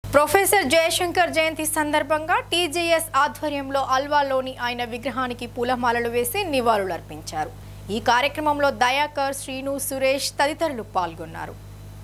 Professor Jayashankar జయంతి సందర్భంగా TJS ఆధ్వర్యంలో అల్వాలోని ఆయన విగ్రహానికి పూలమాలలు వేసి నివాళులర్పించారు. ఈ కార్యక్రమంలో దయాకర్, శ్రీను, సురేష్ తదితరులు పాల్గొన్నారు.